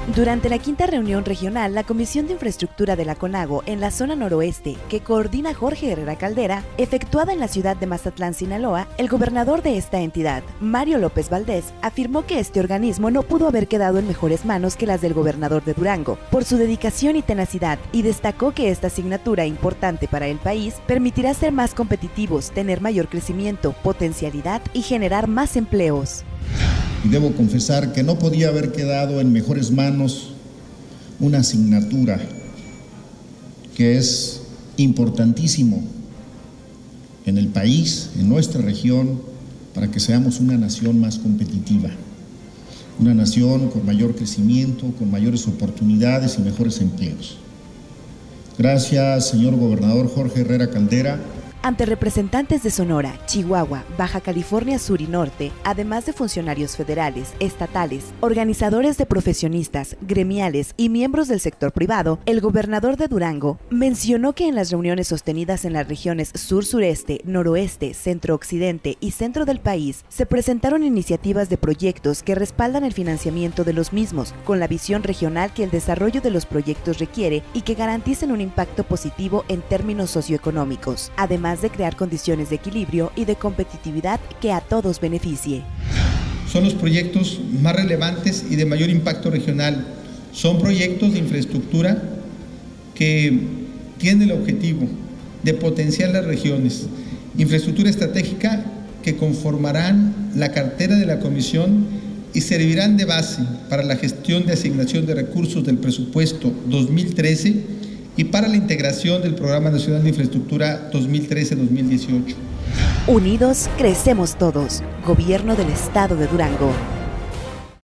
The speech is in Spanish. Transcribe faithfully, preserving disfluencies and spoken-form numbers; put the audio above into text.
Durante la quinta reunión regional, la Comisión de Infraestructura de la CONAGO en la zona noroeste, que coordina Jorge Herrera Caldera, efectuada en la ciudad de Mazatlán, Sinaloa, el gobernador de esta entidad, Mario López Valdés, afirmó que este organismo no pudo haber quedado en mejores manos que las del gobernador de Durango, por su dedicación y tenacidad, y destacó que esta asignatura importante para el país permitirá ser más competitivos, tener mayor crecimiento, potencialidad y generar más empleos. Y debo confesar que no podía haber quedado en mejores manos una asignatura que es importantísimo en el país, en nuestra región, para que seamos una nación más competitiva, una nación con mayor crecimiento, con mayores oportunidades y mejores empleos. Gracias, señor gobernador Jorge Herrera Caldera. Ante representantes de Sonora, Chihuahua, Baja California Sur y Norte, además de funcionarios federales, estatales, organizadores de profesionistas, gremiales y miembros del sector privado, el gobernador de Durango mencionó que en las reuniones sostenidas en las regiones sur-sureste, noroeste, centro-occidente y centro del país, se presentaron iniciativas de proyectos que respaldan el financiamiento de los mismos, con la visión regional que el desarrollo de los proyectos requiere y que garanticen un impacto positivo en términos socioeconómicos, además de crear condiciones de equilibrio y de competitividad que a todos beneficie. Son los proyectos más relevantes y de mayor impacto regional. Son proyectos de infraestructura que tienen el objetivo de potenciar las regiones. Infraestructura estratégica que conformarán la cartera de la Comisión y servirán de base para la gestión de asignación de recursos del presupuesto dos mil trece y para la integración del Programa Nacional de Infraestructura dos mil trece a dos mil dieciocho. Unidos, crecemos todos. Gobierno del Estado de Durango.